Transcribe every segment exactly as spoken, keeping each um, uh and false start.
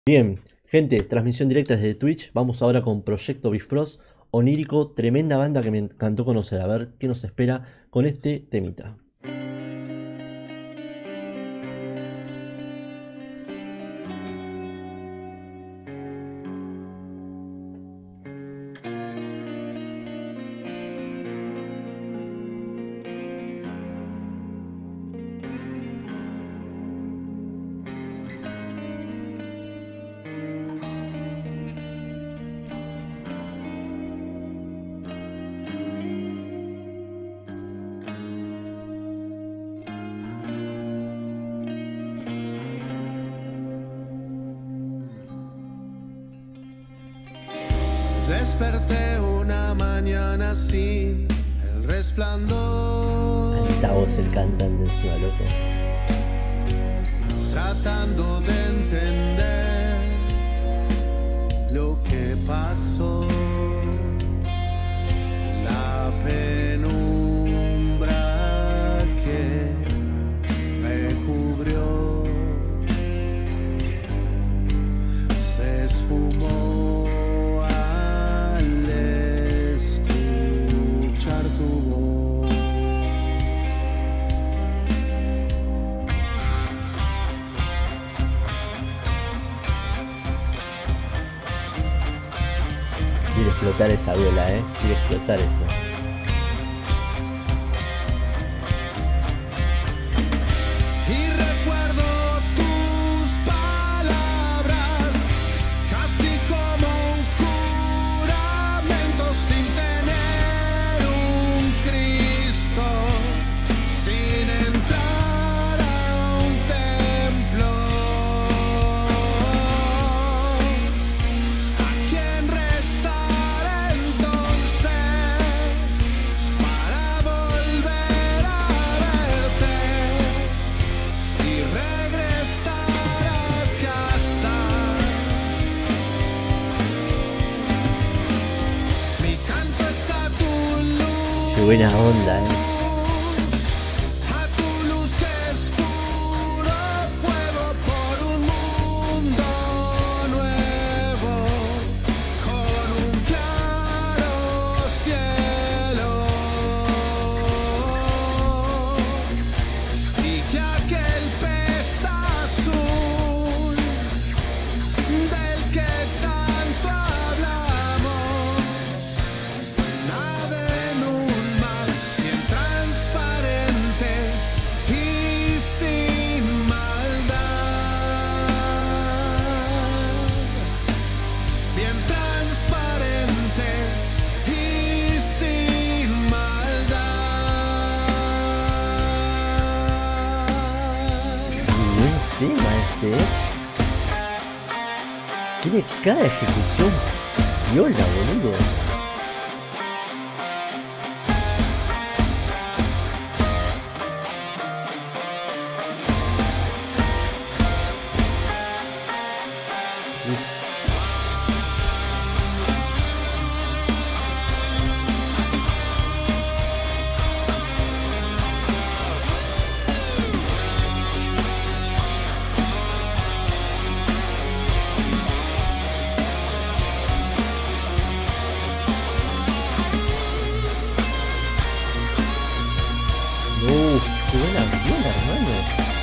Bien, gente, transmisión directa desde Twitch. Vamos ahora con Proyecto Bifrost, Onírico, tremenda banda que me encantó conocer. A ver qué nos espera con este temita. Desperté una mañana sin el resplandor. Alta voz el cantante encima, loco. Tratando de entender lo que pasó. La penumbra que me cubrió se esfumó. Quiere explotar esa viola, eh. Quiere explotar eso. Y recuerdo tus palabras, casi como un juramento, sin tener un Cristo, sin entrar a un templo. ¿A quién rezar entonces para volver a verte y regresar a casa? Mi canto es a tu luz, Qué buena onda, eh. a tu luz que es puro fuego por un mundo nuevo, con un claro cielo, y que aquel pez azul del que tanto hablamos nade en un mar bien transparente y sin maldad, bien transparente y sin maldad. Muy buen tema este, eh. Tiene cada ejecución viola, boludo. Uff, qué buena viola, hermano.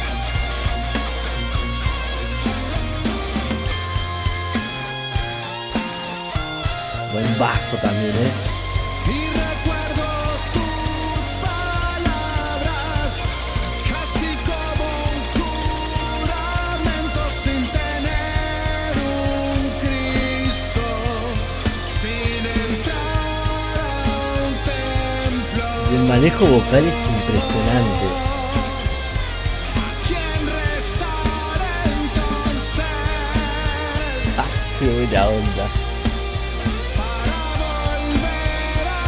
Buen bajo también, eh. Y recuerdo tus palabras, casi como un juramento, sin tener un Cristo, sin entrar a un templo. Y el manejo vocal es impresionante. ¿A quién rezar entonces Ah, qué buena onda. para volver a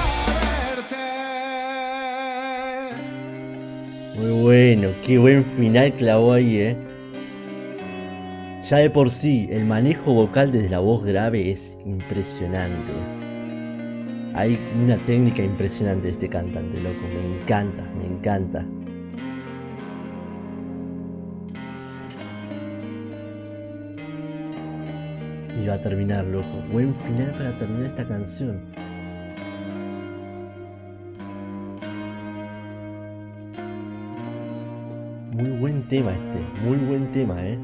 verte? Muy bueno, qué buen final clavó ahí, eh. Ya de por sí, el manejo vocal desde la voz grave es impresionante. Hay una técnica impresionante de este cantante, loco. Me encanta, me encanta. Y va a terminar, loco. Buen final para terminar esta canción. Muy buen tema este, muy buen tema, eh.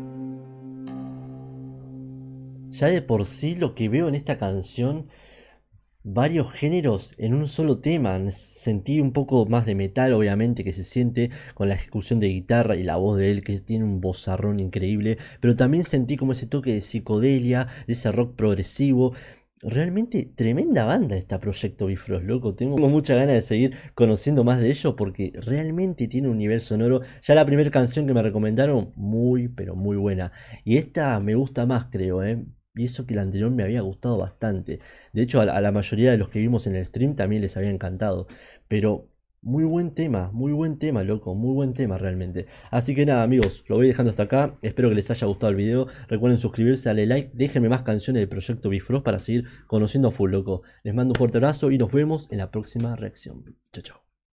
Ya de por sí lo que veo en esta canción, varios géneros en un solo tema. Sentí un poco más de metal, obviamente, que se siente con la ejecución de guitarra y la voz de él, que tiene un vozarrón increíble. Pero también sentí como ese toque de psicodelia, de ese rock progresivo. Realmente tremenda banda esta Proyecto Bifrost, loco. Tengo mucha ganas de seguir conociendo más de ellos porque realmente tiene un nivel sonoro. Ya la primera canción que me recomendaron, muy, pero muy buena. Y esta me gusta más, creo, ¿eh? Y eso que la anterior me había gustado bastante. De hecho, a la, a la mayoría de los que vimos en el stream también les había encantado. Pero muy buen tema, muy buen tema, loco. Muy buen tema realmente. Así que nada, amigos, lo voy dejando hasta acá. Espero que les haya gustado el video. Recuerden suscribirse, darle like. Déjenme más canciones del Proyecto Bifrost para seguir conociendo a full, loco. Les mando un fuerte abrazo y nos vemos en la próxima reacción. Chao, chao.